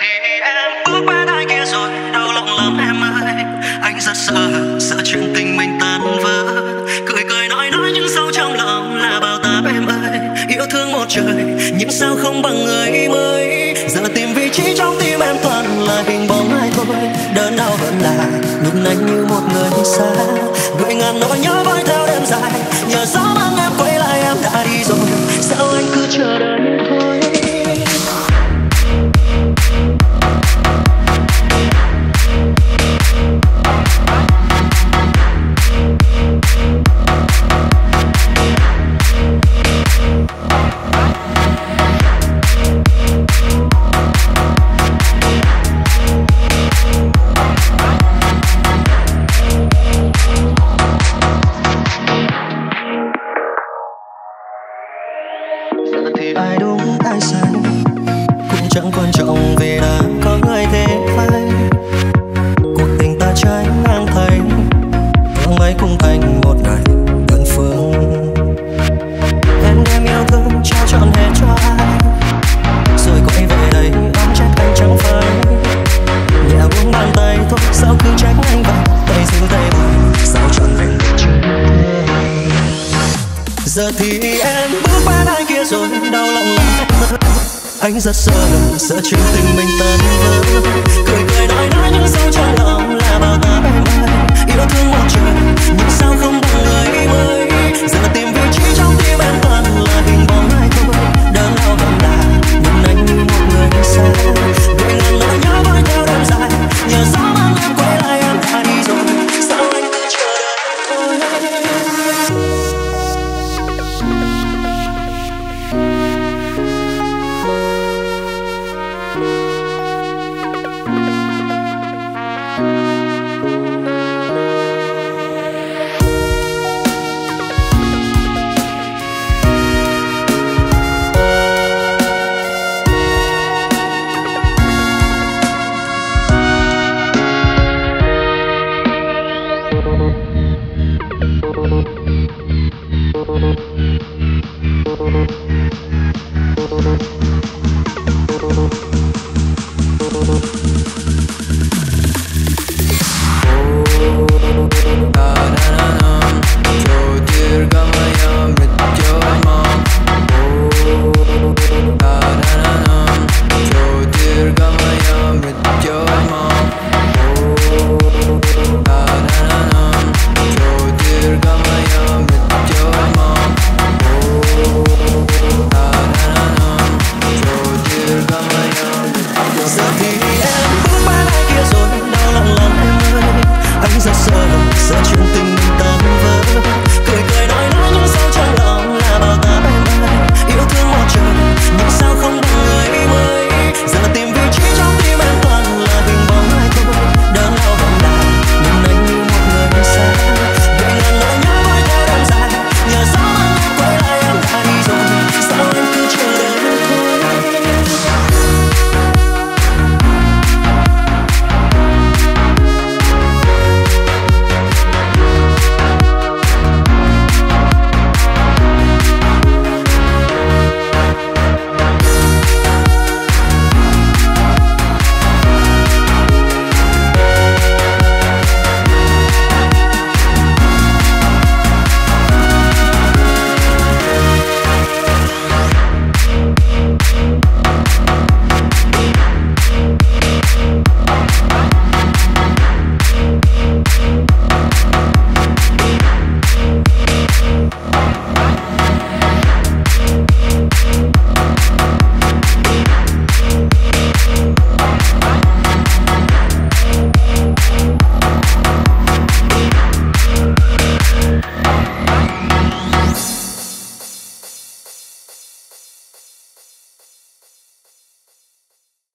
thì em bước qua ai kia rồi, đau lòng lắm em ơi. Anh rất sợ chuyện tình mình tan vỡ. Cười cười nói nhưng sâu trong lòng là bao táp em ơi. Yêu thương một trời nhưng sao không bằng người mới. Giờ tìm vị trí trong tim em toàn là hình bóng ai thôi. Đớn đau vẫn là nhìn anh như một người xa. Gửi ngàn nỗi nhớ với theo đêm dài. Nhờ gió mang em quay lại em đã đi rồi. Sao anh cứ chờ đợi thôi. Chẳng quan trọng vì đã có người thế vai. Cuộc tình ta trái ngang thấy thương mấy cũng thành một ngày đơn phương. Em đem yêu thương trao trọn hết cho ai, rồi quay về đây oán trách anh chẳng phải. Nhẹ buông bàn tay thôi sao cứ trách anh vậy. Tay dính tay buồn sao trọn vẹn được chưa. Giờ thì em bước qua ai kia rồi đau lòng lắm. Anh rất sợ chuyện tình mình tan vỡ. Cười cười nói nhưng sâu trong lòng là bao táp em ơi. Yêu thương một trời nhưng sao không bằng người mới. Giờ tìm vị trí trong tim em toàn là hình bóng ai thôi. Đớn đau vẫn là nhìn anh như một người xa. Gửi ngàn nỗi nhớ với theo đêm dài. Nhờ gió mang em quay lại em đã đi rồi. Sao anh cứ chờ đợi thôi. Giờ thì